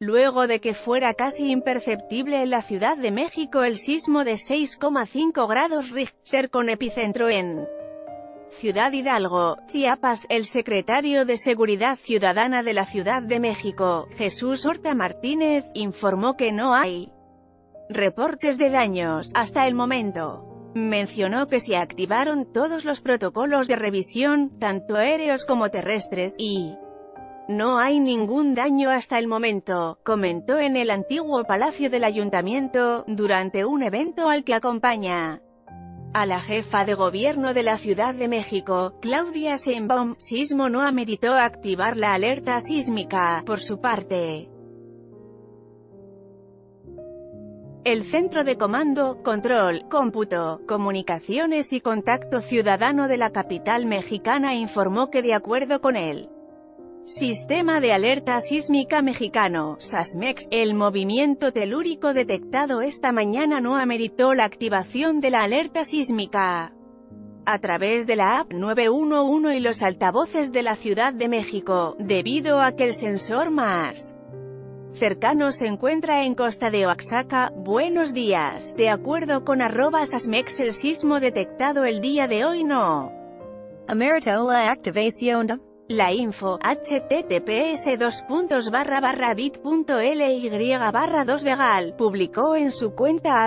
Luego de que fuera casi imperceptible en la Ciudad de México el sismo de 6,5 grados Richter con epicentro en Ciudad Hidalgo, Chiapas, el secretario de Seguridad Ciudadana de la Ciudad de México, Jesús Horta Martínez, informó que no hay reportes de daños hasta el momento. Mencionó que se activaron todos los protocolos de revisión, tanto aéreos como terrestres, y no hay ningún daño hasta el momento, comentó en el antiguo Palacio del Ayuntamiento, durante un evento al que acompaña a la jefa de gobierno de la Ciudad de México, Claudia Sheinbaum. Sismo no ameritó activar la alerta sísmica. Por su parte, el Centro de Comando, Control, Cómputo, Comunicaciones y Contacto Ciudadano de la capital mexicana informó que de acuerdo con el Sistema de Alerta Sísmica Mexicano, SASMEX, el movimiento telúrico detectado esta mañana no ameritó la activación de la alerta sísmica. A través de la app 911 y los altavoces de la Ciudad de México, debido a que el sensor más cercano se encuentra en Costa de Oaxaca. Buenos días. De acuerdo con @SASMEX, el sismo detectado el día de hoy no ameritó la activación de la info. https://bit.ly/2vegal, publicó en su cuenta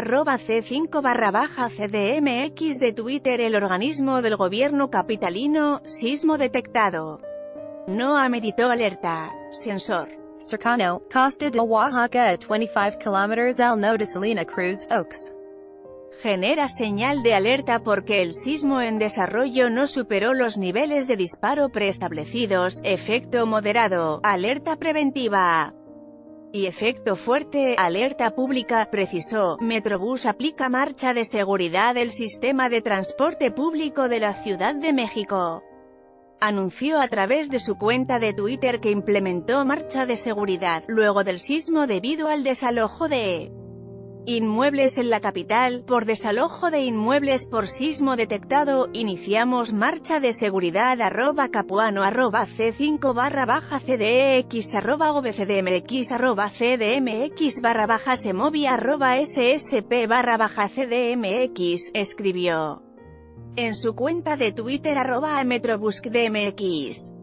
@c5/CDMX de Twitter el organismo del gobierno capitalino. Sismo detectado. No ameritó alerta. Sensor cercano, Costa de Oaxaca, 25 kilómetros al norte de Salina Cruz, Oaks. Genera señal de alerta porque el sismo en desarrollo no superó los niveles de disparo preestablecidos. Efecto moderado, alerta preventiva. Y efecto fuerte, alerta pública, precisó. Metrobús aplica marcha de seguridad. El sistema de transporte público de la Ciudad de México anunció a través de su cuenta de Twitter que implementó marcha de seguridad, luego del sismo debido al desalojo de inmuebles en la capital. Por desalojo de inmuebles por sismo detectado, iniciamos marcha de seguridad. @capuano, @c5/CDEX, @obcdmx, @cdmx /semovi, @ssp/CDMX, escribió en su cuenta de Twitter @metrobuscdmx.